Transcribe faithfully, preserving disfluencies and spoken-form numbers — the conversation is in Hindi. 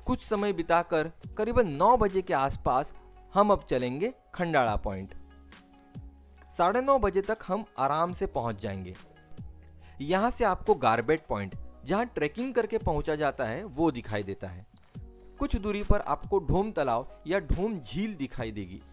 कुछ समय बिताकर करीबन नौ बजे के आसपास हम अब चलेंगे खंडाला पॉइंट। साढ़े नौ बजे तक हम आराम से पहुंच जाएंगे। यहाँ से आपको गारबेट पॉइंट, जहाँ ट्रैकिंग करके पहुंचा जाता है, वो दिखाई देता है। कुछ दूरी पर आपको ढोम तालाब या ढोम झील दिखाई देगी।